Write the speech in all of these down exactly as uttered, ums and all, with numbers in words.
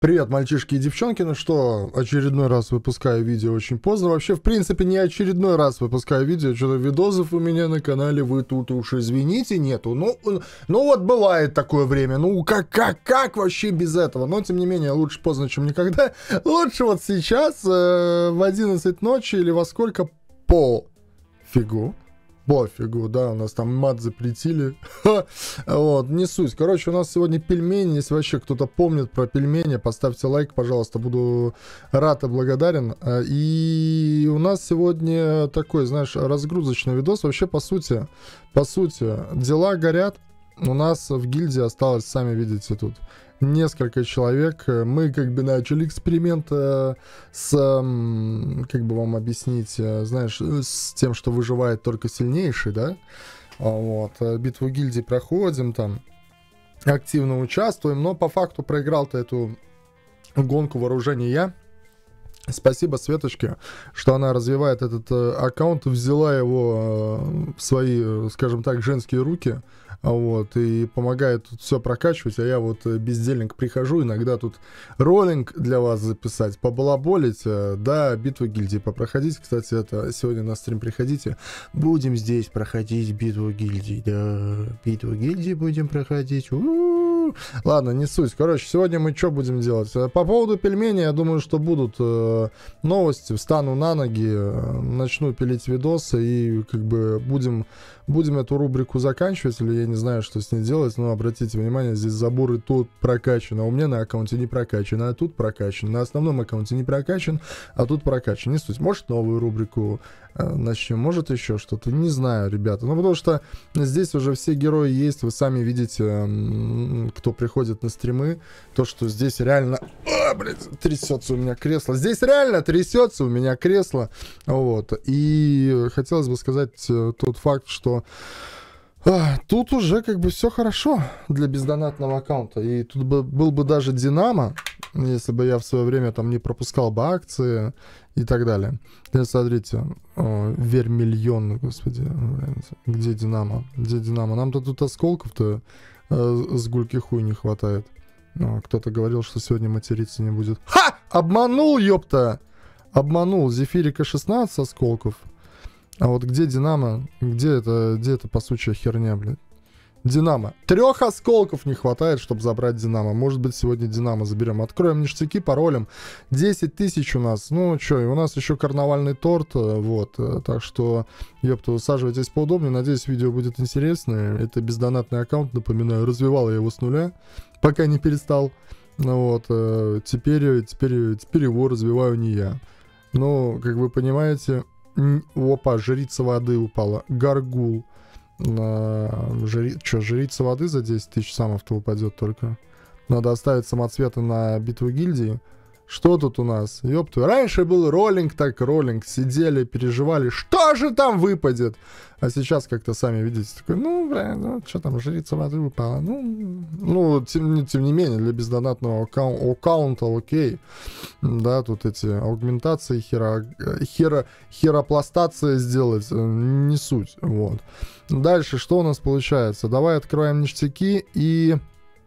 Привет, мальчишки и девчонки. Ну что, очередной раз выпускаю видео очень поздно. Вообще, в принципе, не очередной раз выпускаю видео. Что-то видосов у меня на канале, вы тут уж извините, нету. Ну, ну вот бывает такое время. Ну, как, как, как вообще без этого? Но, тем не менее, лучше поздно, чем никогда. Лучше вот сейчас, э, в одиннадцать ночи или во сколько, по фигу. Пофигу, да, у нас там мат запретили. Вот, не суть. Короче, у нас сегодня пельмени. Если вообще кто-то помнит про пельмени, поставьте лайк, пожалуйста, буду рад и благодарен. И у нас сегодня такой, знаешь, разгрузочный видос. Вообще, по сути, по сути, дела горят. У нас в гильдии осталось, сами видите, тут несколько человек. Мы как бы начали эксперимент э, с, э, как бы вам объяснить, э, знаешь, с тем, что выживает только сильнейший, да? Вот. Битву гильдии проходим, там активно участвуем, но по факту проиграл-то эту гонку вооружения я. Спасибо Светочке, что она развивает этот э, аккаунт, взяла его э, в свои, скажем так, женские руки, вот, и помогает тут все прокачивать, а я вот бездельник прихожу, иногда тут роллинг для вас записать, побалаболить, э, да, битву гильдии попроходить, кстати, это сегодня на стрим приходите, будем здесь проходить битву гильдии, да, битву гильдии будем проходить, у-у-у. Ладно, не суть, короче, сегодня мы что будем делать? По поводу пельменей, я думаю, что будут э, новости, встану на ноги, э, начну пилить видосы и как бы будем, будем эту рубрику заканчивать, или я не знаю, что с ней делать, но обратите внимание, здесь заборы тут прокачаны, а у меня на аккаунте не прокачан, а тут прокачан, на основном аккаунте не прокачан, а тут прокачан, не суть, может новую рубрику э, начнем, может еще что-то, не знаю, ребята, ну потому что здесь уже все герои есть, вы сами видите, э, кто приходит на стримы, то, что здесь реально... А, блядь, трясется у меня кресло. Здесь реально трясется у меня кресло. Вот. И хотелось бы сказать тот факт, что а, тут уже как бы все хорошо для бездонатного аккаунта. И тут бы, был бы даже Динамо, если бы я в свое время там не пропускал бы акции и так далее. Теперь смотрите, о, Вермильон, господи, где Динамо? Где Динамо? Нам-то тут осколков-то с гульки хуй не хватает. О, кто-то говорил, что сегодня материться не будет. Ха! Обманул, ёпта! Обманул. Зефирика шестнадцать осколков. А вот где Динамо? Где это, где это пасучая херня, блядь? Динамо. Трех осколков не хватает, чтобы забрать Динамо. Может быть, сегодня Динамо заберем. Откроем ништяки, паролем. десять тысяч у нас. Ну, что, и у нас еще карнавальный торт. Вот. Так что, ёпта, усаживайтесь поудобнее. Надеюсь, видео будет интересное. Это бездонатный аккаунт, напоминаю. Развивал я его с нуля, пока не перестал. Ну, вот. Теперь, теперь, теперь его развиваю не я. Но, как вы понимаете... Опа, жрица воды упала. Гаргул. Жри... Что, жрица воды за десять тысяч самов-то упадет только. Надо оставить самоцветы на битву гильдии. Что тут у нас? Ёпту. Раньше был роллинг, так роллинг. Сидели, переживали, что же там выпадет? А сейчас как-то сами видите, такой, ну, бля, ну, что там, жрица воды выпала. Ну, ну тем, тем не менее, для бездонатного аккаунта, аккаунта окей. Да, тут эти аугментации, херо, херо, херопластация сделать, не суть. Вот. Дальше, что у нас получается? Давай откроем ништяки и...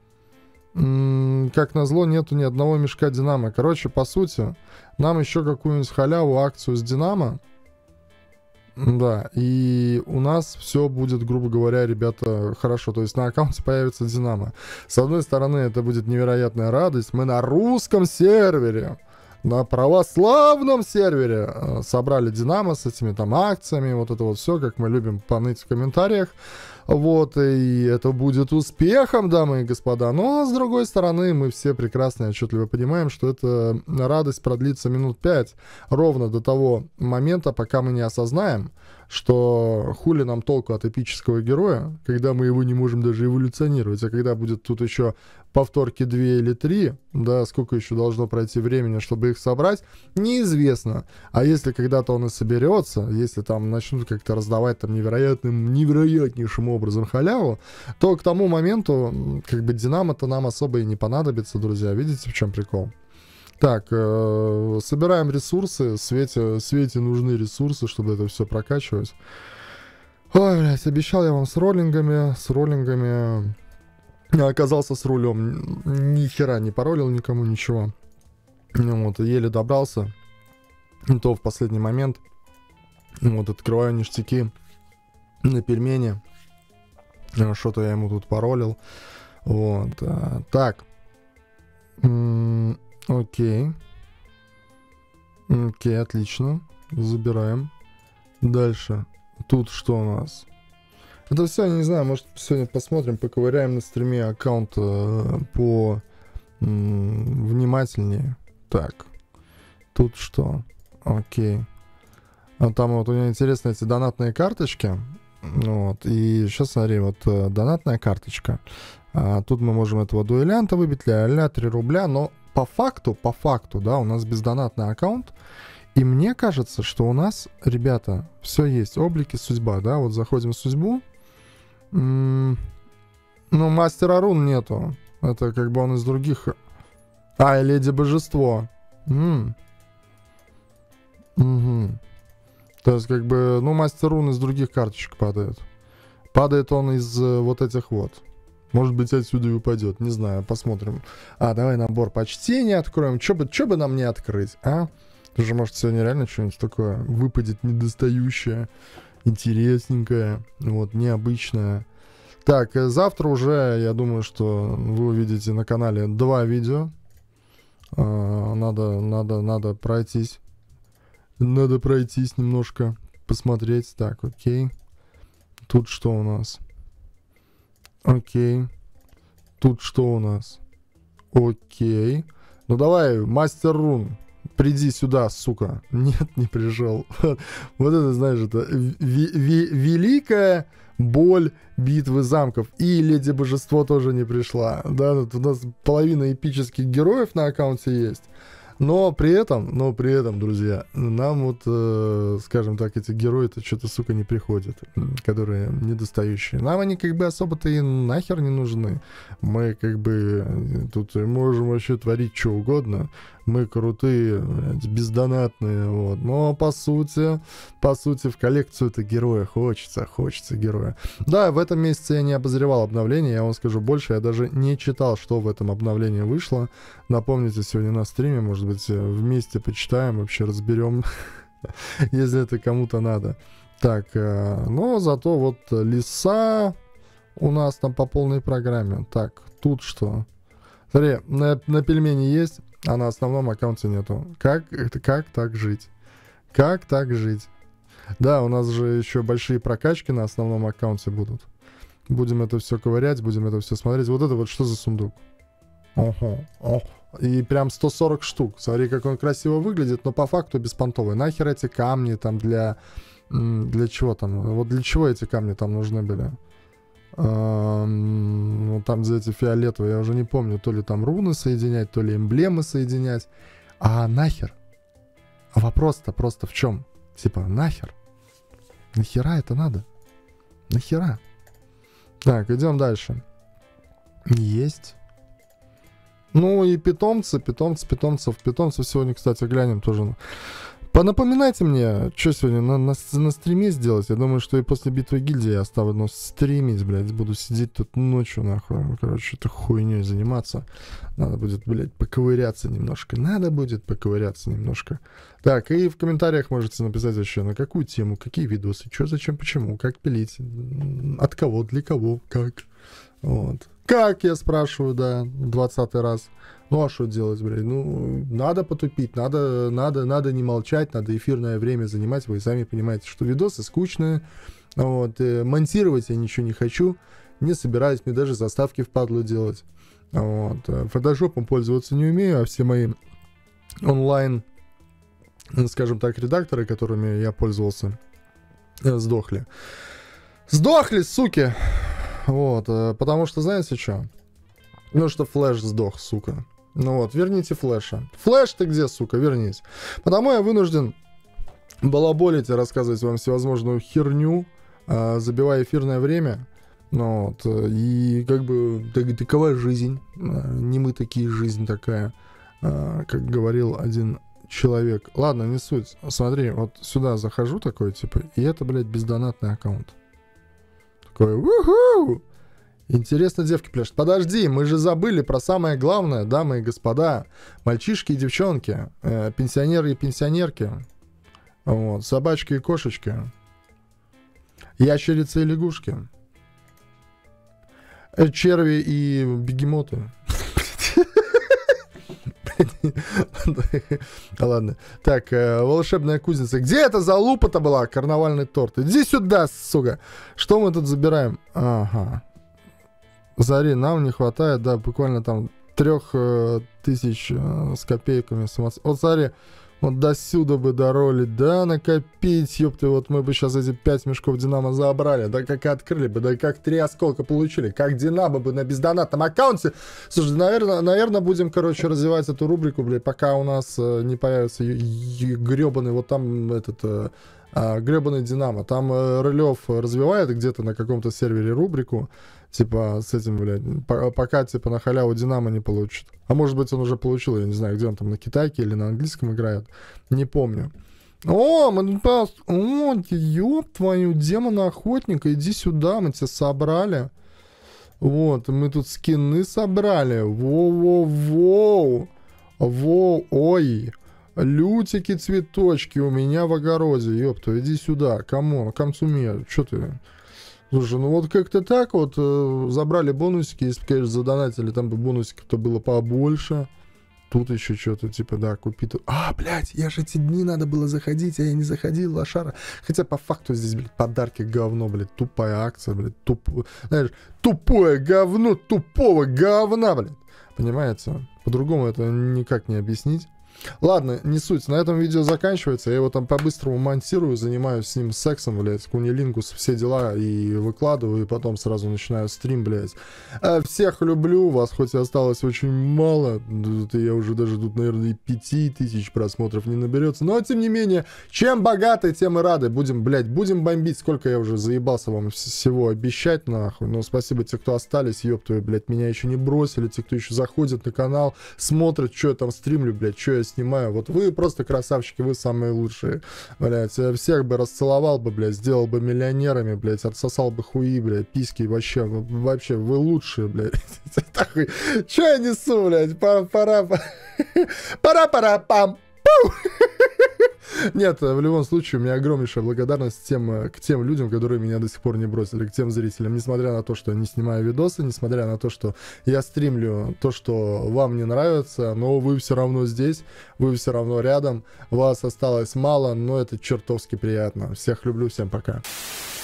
Как назло, нету ни одного мешка Динамо. Короче, по сути, нам еще какую-нибудь халяву, акцию с Динамо. Да, и у нас все будет, грубо говоря, ребята, хорошо. То есть на аккаунте появится Динамо. С одной стороны, это будет невероятная радость. Мы на русском сервере, на православном сервере собрали Динамо с этими там акциями. Вот это вот все, как мы любим поныть в комментариях. Вот, и это будет успехом, дамы и господа. Но, с другой стороны, мы все прекрасно и отчетливо понимаем, что эта радость продлится минут пять, ровно до того момента, пока мы не осознаем, что хули нам толку от эпического героя, когда мы его не можем даже эволюционировать, а когда будет тут еще повторки две или три, да, сколько еще должно пройти времени, чтобы их собрать, неизвестно. А если когда-то он и соберется, если там начнут как-то раздавать там невероятным, невероятнейшим образом халяву, то к тому моменту, как бы, Динамо-то нам особо и не понадобится, друзья. Видите, в чем прикол? Так, э, собираем ресурсы. Свете, Свете нужны ресурсы, чтобы это все прокачивать. Ой, блядь, обещал я вам с роллингами, с роллингами Я оказался с рулем, ни хера не паролил никому, ничего. Вот, еле добрался. И то в последний момент. Вот, открываю ништяки на пельмени. Что-то я ему тут паролил. Вот, а, так. М-м, окей. Окей, отлично. Забираем. Дальше. Тут что у нас? Это все, не знаю, может сегодня посмотрим, поковыряем на стриме аккаунт э, по м, внимательнее. Так, тут что? Окей. А там вот у меня интересно эти донатные карточки. Вот, и сейчас смотри, вот э, донатная карточка. А, тут мы можем этого дуэлянта выбить, ля-ля, три рубля, но по факту, по факту, да, у нас бездонатный аккаунт. И мне кажется, что у нас, ребята, все есть. Облики, судьба, да, вот заходим в судьбу. М-м- ну, мастера рун нету. Это как бы он из других... А, и леди божество. М-м. Угу. То есть, как бы, ну, мастер рун из других карточек падает. Падает он из э, вот этих вот. Может быть, отсюда и упадет. Не знаю, посмотрим. А, давай набор почтения откроем. Чё бы, чё бы нам не открыть, а? Тоже, может, сегодня реально что-нибудь такое выпадет недостающее, интересненькое, вот, необычное. Так, завтра уже, я думаю, что вы увидите на канале два видео. А, надо, надо, надо пройтись. Надо пройтись немножко, посмотреть. Так, окей. Тут что у нас? Окей. Тут что у нас? Окей. Ну давай, мастер рун. Приди сюда, сука. Нет, не пришел. Вот это, знаешь, это ви- ви- великая боль битвы замков. И леди божество тоже не пришла. Да, тут у нас половина эпических героев на аккаунте есть. Но при этом, но при этом, друзья, нам вот, э, скажем так, эти герои-то что-то, сука, не приходят, которые недостающие. Нам они как бы особо-то и нахер не нужны. Мы как бы тут можем вообще творить что угодно. Мы крутые, бездонатные, вот. Но по сути, по сути, в коллекцию-то героя хочется, хочется героя. Да, в этом месяце я не обозревал обновление, я вам скажу больше, я даже не читал, что в этом обновлении вышло. Напомните, сегодня на стриме, может быть, вместе почитаем, вообще разберем, если это кому-то надо. Так, но зато вот леса у нас там по полной программе. Так, тут что? Смотри, на, на пельмени есть, а на основном аккаунте нету. Как, это, как так жить? Как так жить? Да, у нас же еще большие прокачки на основном аккаунте будут. Будем это все ковырять, будем это все смотреть. Вот это вот что за сундук? Ого, ого. И прям сто сорок штук. Смотри, как он красиво выглядит, но по факту беспонтовый. Нахер эти камни там для... Для чего там? Вот для чего эти камни там нужны были? Ну, там за эти фиолетовые, я уже не помню, то ли там руны соединять, то ли эмблемы соединять. А нахер? А вопрос-то просто в чем? Типа, нахер? Нахера это надо? Нахера? Так, идем дальше. Есть. Ну и питомцы, питомцы, питомцев. Питомцев сегодня, кстати, глянем тоже. Понапоминайте мне, что сегодня на, на, на стриме сделать. Я думаю, что и после битвы гильдии я оставлю но стримить, блядь. Буду сидеть тут ночью, нахуй. Короче, этой хуйней заниматься. Надо будет, блядь, поковыряться немножко. Надо будет поковыряться немножко. Так, и в комментариях можете написать еще, на какую тему, какие видосы, что, зачем, почему, как пилить, от кого, для кого, как. Вот. Как, я спрашиваю, да, двадцатый раз. Ну, а что делать, блядь? Ну, надо потупить, надо, надо, надо не молчать, надо эфирное время занимать. Вы сами понимаете, что видосы скучные. Вот. Монтировать я ничего не хочу. Не собираюсь, мне даже заставки впадло делать. Вот. Фотошопом пользоваться не умею, а все мои онлайн, скажем так, редакторы, которыми я пользовался, сдохли. Сдохли, суки! Вот, потому что, знаете что? Ну, что Флэш сдох, сука. Ну вот, верните Флэша. Флэш, ты где, сука, вернись. Потому я вынужден балаболить и рассказывать вам всевозможную херню, забивая эфирное время. Ну вот, и как бы так, такова жизнь. Не мы такие, жизнь такая, как говорил один человек. Ладно, не суть. Смотри, вот сюда захожу такой, типа, и это, блядь, бездонатный аккаунт. Такой, уху! Интересно, девки пляшут. Подожди, мы же забыли про самое главное, дамы и господа. Мальчишки и девчонки, э, пенсионеры и пенсионерки, вот, собачки и кошечки, ящерицы и лягушки, э, черви и бегемоты. Ладно. Так, волшебная кузница. Где эта залупа-то была? Карнавальный торт. Иди сюда, сука. Что мы тут забираем? Ага. Зари, нам не хватает, да, буквально там трех э, тысяч э, с копейками. Вот, смотри, вот до сюда бы доролить, да, накопить, ёпты, вот мы бы сейчас эти пять мешков Динамо забрали, да как открыли бы, да как три осколка получили, как Динамо бы на бездонатном аккаунте. Слушай, наверное, наверное, будем, короче, развивать эту рубрику, блядь, пока у нас э, не появится гребаный, вот там этот... Э, А, гребаный Динамо. Там э, Рылев развивает где-то на каком-то сервере рубрику, типа, с этим, блядь, по- пока, типа, на халяву Динамо не получит. А может быть, он уже получил, я не знаю, где он там, на китайке или на английском играет. Не помню. О, мы тут просто... О, ёб твою, демона-охотника, иди сюда, мы тебя собрали. Вот, мы тут скины собрали. Воу-воу-воу. Воу, ой. Лютики, цветочки у меня в огороде. Ёпта, иди сюда. Камон, камцумер. Чё ты? Слушай, ну вот как-то так вот э, забрали бонусики. Если бы, конечно, задонатили, там бы бонусиков-то было побольше. Тут еще что-то, типа, да, купи тут. А, блядь, я же эти дни надо было заходить, а я не заходил, лошара. Хотя по факту здесь, блядь, подарки говно, блядь, тупая акция, блядь, туп... знаешь, тупое говно тупого говна, блядь. Понимаете? По-другому это никак не объяснить. Ладно, не суть, на этом видео заканчивается, я его там по-быстрому монтирую, занимаюсь с ним сексом, блядь, кунилингус, все дела, и выкладываю, и потом сразу начинаю стрим, блядь. Всех люблю, вас хоть и осталось очень мало, я уже даже тут, наверное, и пяти тысяч просмотров не наберется, но, тем не менее, чем богаты, тем и рады, будем, блядь, будем бомбить, сколько я уже заебался вам всего обещать, нахуй, но спасибо те, кто остались, ёптую, блядь, меня еще не бросили, те, кто еще заходит на канал, смотрит, что я там стримлю, блядь, что я снимаю. Вот вы просто красавчики, вы самые лучшие, блядь. Я всех бы расцеловал бы, блядь, сделал бы миллионерами, блядь, отсосал бы хуи, блядь, письки, вообще, вообще, вы лучшие, блядь. Че я несу, блядь? Пора, пора, пора, пам. Нет, в любом случае, у меня огромнейшая благодарность тем, к тем людям, которые меня до сих пор не бросили, к тем зрителям. Несмотря на то, что я не снимаю видосы, несмотря на то, что я стримлю то, что вам не нравится, но вы все равно здесь, вы все равно рядом, вас осталось мало, но это чертовски приятно. Всех люблю, всем пока.